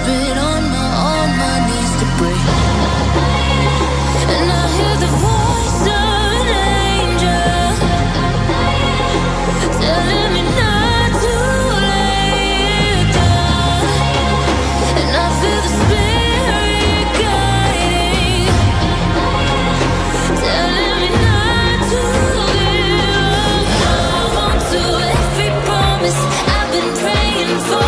desperate on my knees to break. And I hear the voice of an angel telling me not to lay it down. And I feel the spirit guiding, telling me not to give up. Hold on to every promise I've been praying for.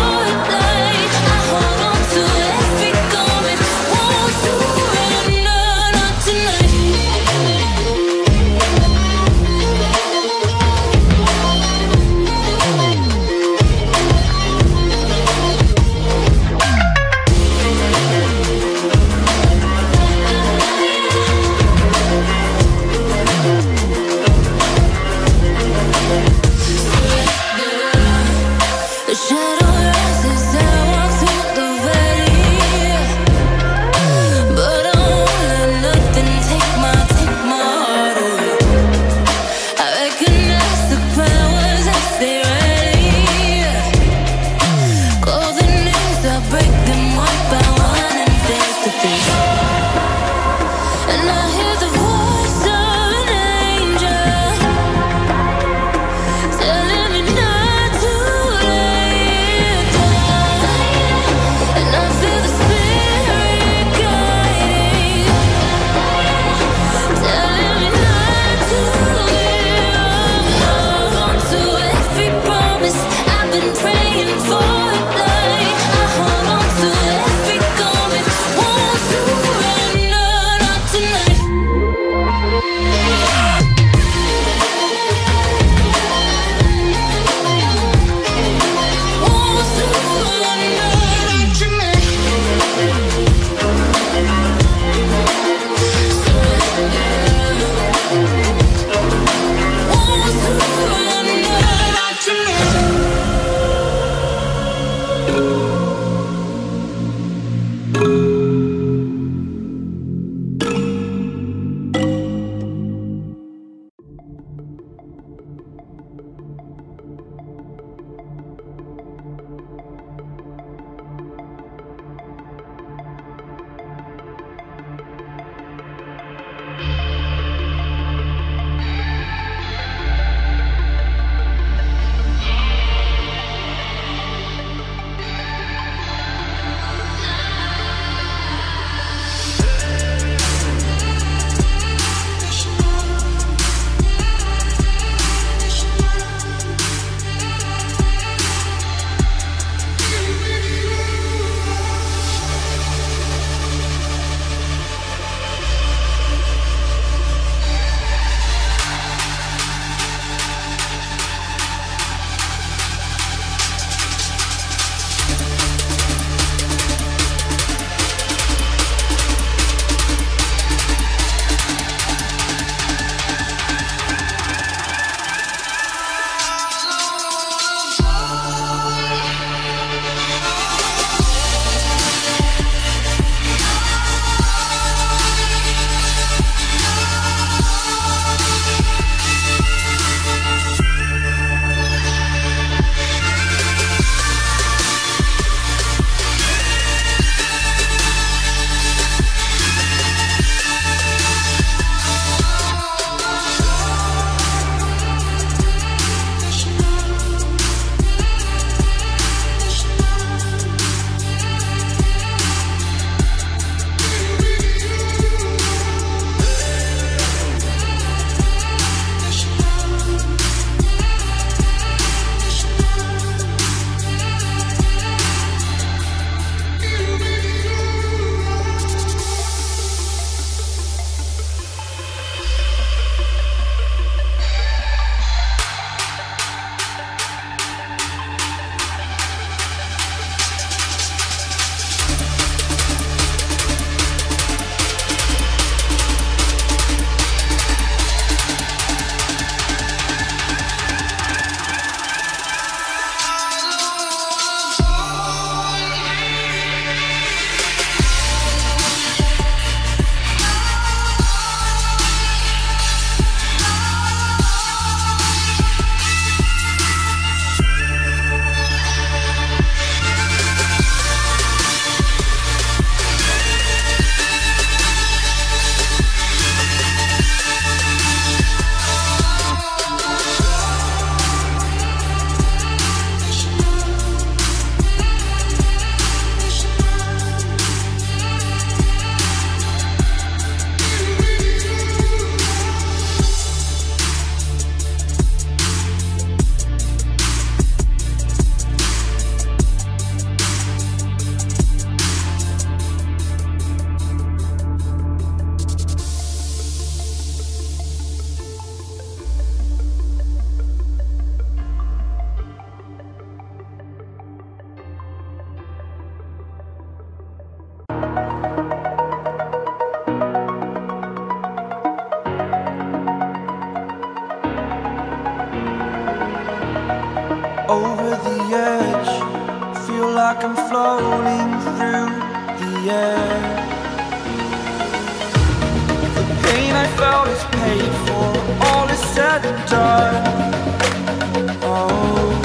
over the edge. Feel like I'm floating through the air. The pain I felt is paid for, all is said and done. Oh,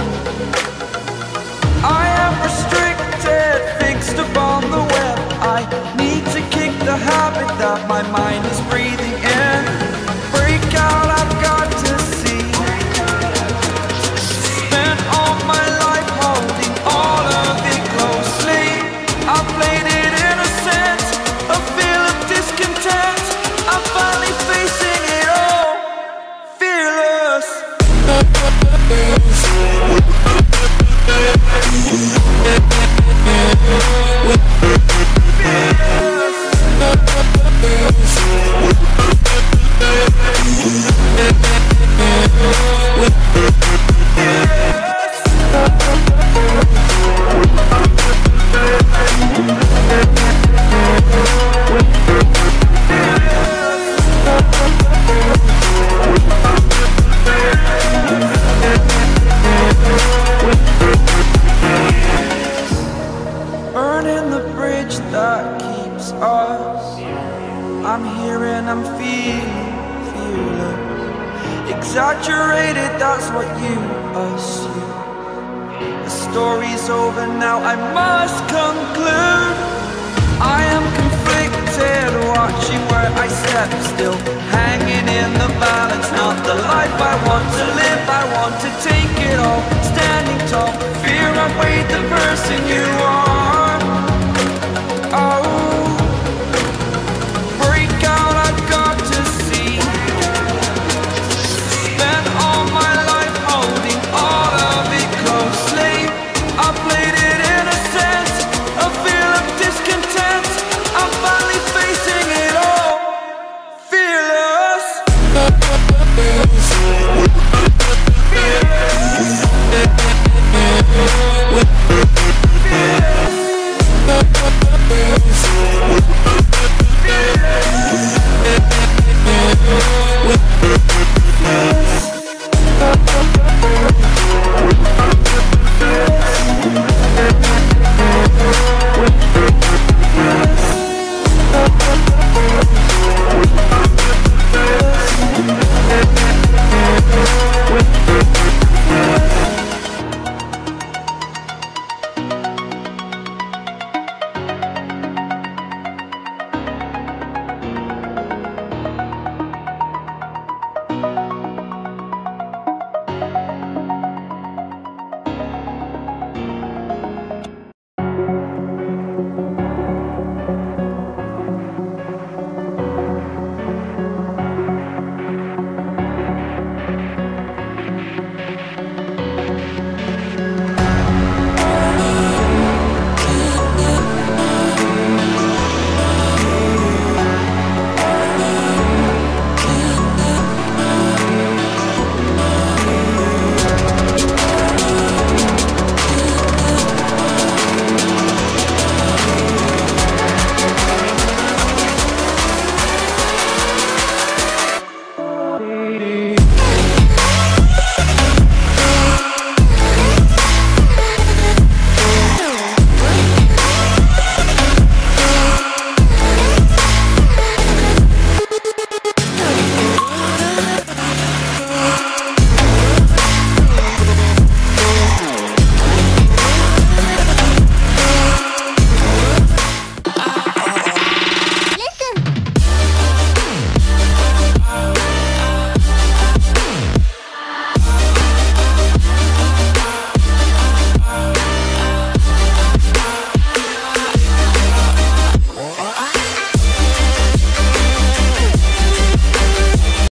I am restricted, fixed upon the web. I need to kick the habit that my mind is breathing in. Break out, I've got to see. Spent all my life holding all of it closely. I played it innocent, a feel of discontent. I'm finally facing it all, fearless. Burning the bridge that keeps us. I'm here and I'm feeling fearless. Exaggerated, that's what you assume. The story's over now, I must conclude. I am conflicted, watching where I step still, hanging in the balance. Not the life I want to live, I want to take it all. Standing tall, fear I weighed the person you are.